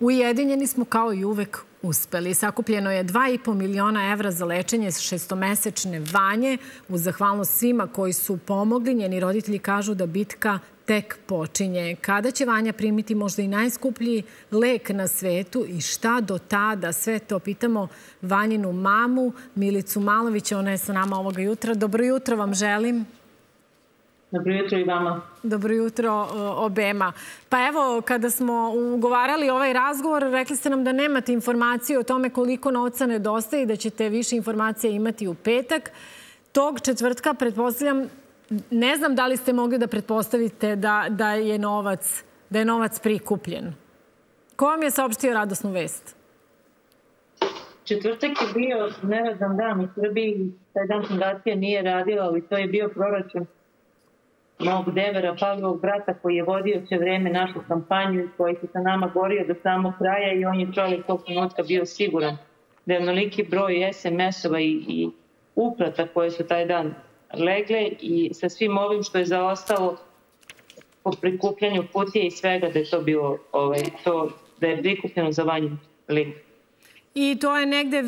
Ujedinjeni smo kao i uvek uspeli. Sakupljeno je 2,5 miliona evra za lečenje šestomesečne Vanje. Uz zahvalnost svima koji su pomogli, njeni roditelji kažu da bitka tek počinje. Kada će Vanja primiti možda i najskuplji lek na svetu i šta do tada? Sve to pitamo Vanjinu mamu, Milicu Malović. Ona je sa nama ovoga jutra. Dobro jutro vam želim. Dobro jutro i vama. Dobro jutro obema. Pa evo, kada smo ugovarali ovaj razgovor, rekli ste nam da nemate informaciju o tome koliko novca nedostaje i da ćete više informacija imati u petak. Tog četvrtka, pretpostavljam, ne znam da li ste mogli da pretpostavite da je novac prikupljen. Ko vam je saopštio radosnu vest? Četvrtak je bio neradan dan u Srbiji. Taj dan fundacija nije radila, ali to je bio proračun mog devera, Pavlovog brata, koji je vodio sve vreme našu kampanju i koji se sa nama borio do samog kraja i on je čovjek tog trenutka bio siguran da je onoliki broj SMS-ova i uplata koje su taj dan legle i sa svim ovim što je zaostalo po prikupljanju kutije i svega da je to bilo da je prikupljeno za Vanju link. I to je negde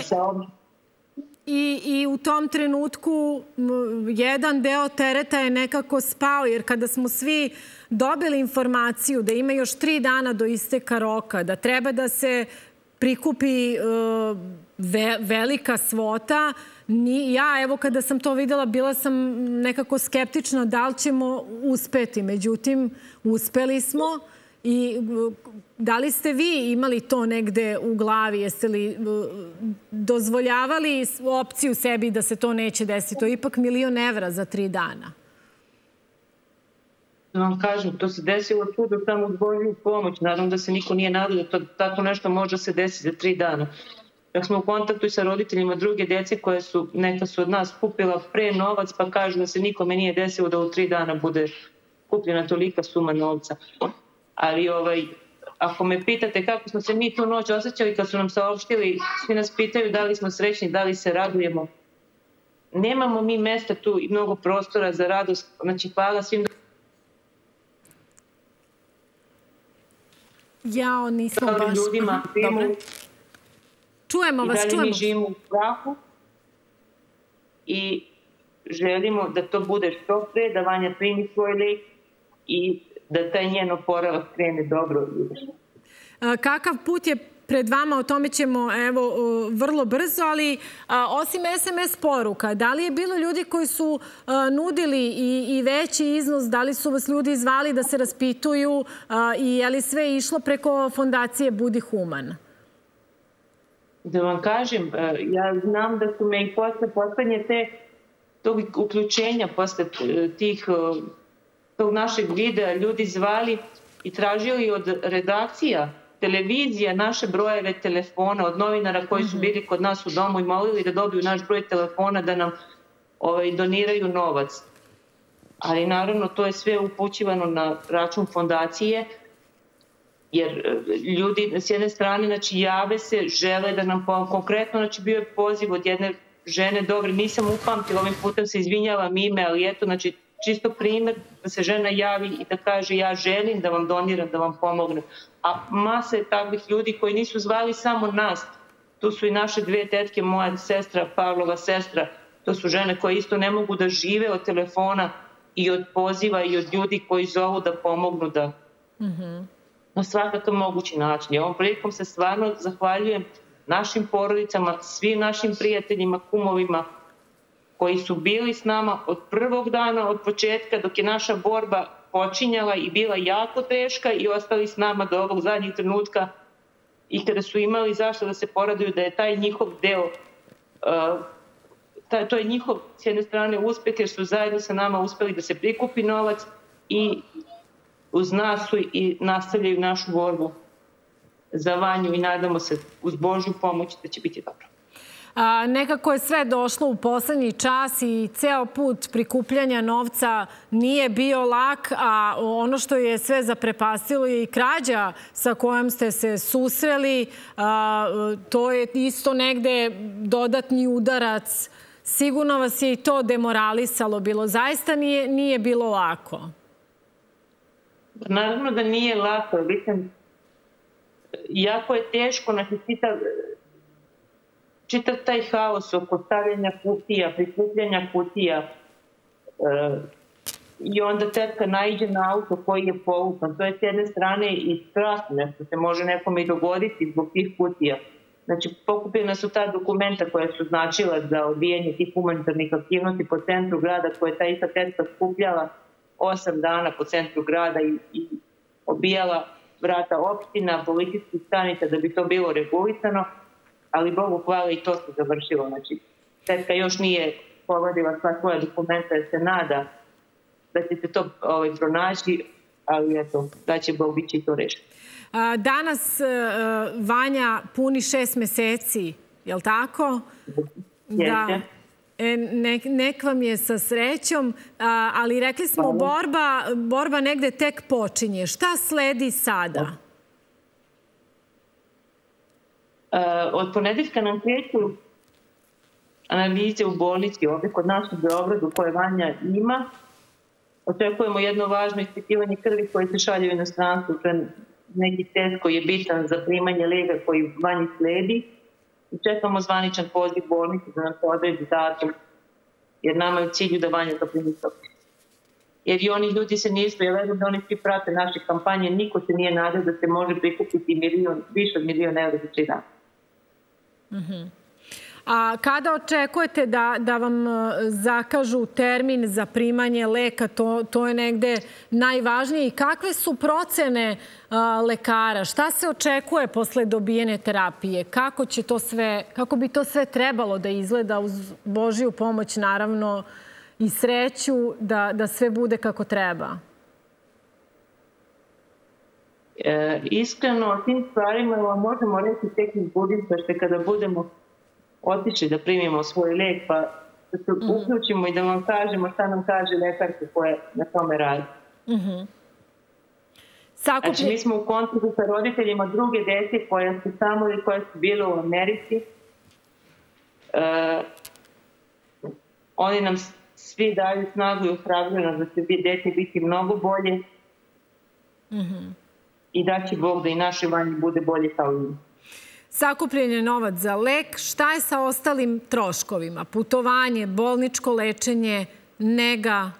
I u tom trenutku jedan deo tereta je nekako spao, jer kada smo svi dobili informaciju da ima još 3 dana do isteka roka, da treba da se prikupi velika svota, ja, evo, kada sam to videla, bila sam nekako skeptična da li ćemo uspeti. Međutim, uspeli smo. I da li ste vi imali to negde u glavi? Jeste li dozvoljavali opciju sebi da se to neće desiti? To je ipak 1 milion evra za 3 dana. Da vam kažem, to se desilo čudo samo uz Božju pomoć. Naravno da se niko nije nadao da tako nešto može se desiti za 3 dana. Dok smo u kontaktu i sa roditeljima druge djece koje su, neka su od nas kupila pre novac, pa kažu da se nikome nije desilo da u 3 dana bude kupljena tolika suma novca. Ali ako me pitate kako smo se mi tu noć osjećali kad su nam saopštili, svi nas pitaju da li smo srećni, da li se radujemo. Nemamo mi mesta tu i mnogo prostora za radost. Znači, hvala svim nismo baš ljudima. Čujemo vas, čujemo. I dalje mi živimo u strahu i želimo da to bude što pre, da Vanja primi svoj lek i da taj njen oporavak krene dobro. Kakav put je pred vama, o tome ćemo vrlo brzo, ali osim SMS poruka, da li je bilo ljudi koji su nudili i veći iznos, da li su vas ljudi zvali da se raspituju i je li sve išlo preko fondacije Budi human? Da vam kažem, ja znam da su me i posle poslednje tog uključenja, posle tog našeg videa ljudi zvali i tražili od redakcija, televizija, naše brojeve telefona, od novinara koji su bili kod nas u domu i molili da dobiju naš broj telefona da nam doniraju novac. Ali naravno to je sve upućivano na račun fondacije, jer ljudi s jedne strane, znači, jave se, žele da nam konkretno, znači, bio je poziv od jedne žene, dobro, nisam upamtila, ovim putem se izvinjavam ime, ali eto, znači, čisto primjer da se žena javi i da kaže ja želim da vam doniram, da vam pomognem. A masa je takvih ljudi koji nisu zvali samo nas. Tu su i naše 2 tetke, moja sestra, Pavlova sestra. To su žene koje isto ne mogu da žive od telefona i od poziva i od ljudi koji zovu da pomognu na svakakav mogući način. I ovom prilikom se stvarno zahvaljujem našim porodicama, svim našim prijateljima, kumovima, koji su bili s nama od prvog dana, od početka, dok je naša borba počinjala i bila jako teška i ostali s nama do ovog zadnjeg trenutka i kada su imali zašto da se poraduju da je taj njihov deo, to je njihov s jedne strane uspeh jer su zajedno sa nama uspeli da se prikupi novac i uz nas su i nastavljaju našu borbu za Vanju i nadamo se uz Božju pomoć da će biti dobro. Nekako je sve došlo u poslednji čas i ceo put prikupljanja novca nije bio lak, a ono što je sve zaprepastilo je i krađa sa kojom ste se susreli. To je isto negde dodatni udarac. Sigurno vas je i to demoralisalo bilo. Zaista nije bilo lako. Naravno da nije lako. jako je teško, znači čitav taj haos oko stavljanja kutija, prikupljanja kutija, i onda tetka naiđe na auto koji je povukan. To je s jedne strane i strašno, nešto se može nekome i dogoditi zbog tih kutija. Znači, pokupljena su ta dokumenta koja su značila za odvijanje tih humanitarnih aktivnosti po centru grada, koje je ta ista tetka skupljala 8 dana po centru grada i obijala vrata opština, policijskih stanica da bi to bilo regulisano, ali Bogu hvala i to se završilo. Znači, tetka još nije povadila sva svoja dokumenta jer se nada da će se to pronaći, ali eto, da će Bog biti to rešiti. Danas Vanja puni 6 meseci, je li tako? Jeste. Nek vam je sa srećom, ali rekli smo borba negde tek počinje. Šta sledi sada? Od ponedeljka nam kreću analize u bolnici ovdje kod nas u Beogradu koje Vanja ima. Očekujemo jedno važno ispitivanje krvi koje se šalje u inostranstvu. To je neki test koji je bitan za primanje lega koji Vanji sledi. I čekamo zvaničan poziv bolnice da nam se odredi datum, jer nama je u cilju da Vanja to primi. Jer i oni ljudi se nisu, ja verujem da oni svi prate naše kampanje, niko se nije nadao da se može prikupiti više od milion evra za 3 dana. A kada očekujete da vam zakažu termin za primanje leka, to je negde najvažnije. I kakve su procene lekara? Šta se očekuje posle dobijene terapije? Kako bi to sve trebalo da izgleda uz Božiju pomoć, naravno, i sreću da sve bude kako treba? Iskreno, o tim stvarima možemo reći tek iz Budimpešte kada budemo otišli da primimo svoj lek, pa da se uključimo i da vam kažemo šta nam kaže lekarka koja na tome radi. Znači, mi smo u kontaktu sa roditeljima druge dece koje su tamo ili koje su bile u Americi. Oni nam svi daju snagu i ohrabruju da će dete biti mnogo bolje i da će Bog da i naše Vanji bude bolje kao i mi. Sakupljen je novac za lek. Šta je sa ostalim troškovima? Putovanje, bolničko lečenje, nega?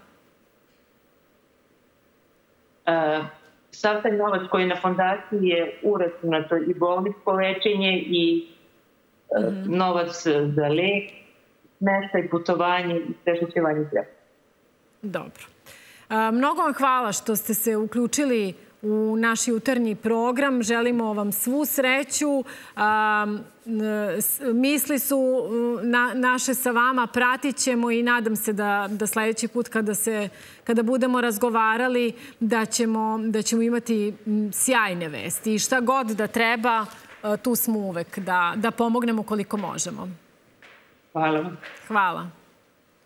Sav taj novac koji je na fondaciji je uračunato i bolničko lečenje i novac za lek, smeštaj, putovanje i sve što će Vanji treba. Dobro. Mnogo vam hvala što ste se uključili u naš jutarnji program. Želimo vam svu sreću. Misli su naše sa vama, pratit ćemo i nadam se da sljedeći put kada budemo razgovarali da ćemo imati sjajne vesti. I šta god da treba, tu smo uvek da pomognemo koliko možemo. Hvala vam. Hvala.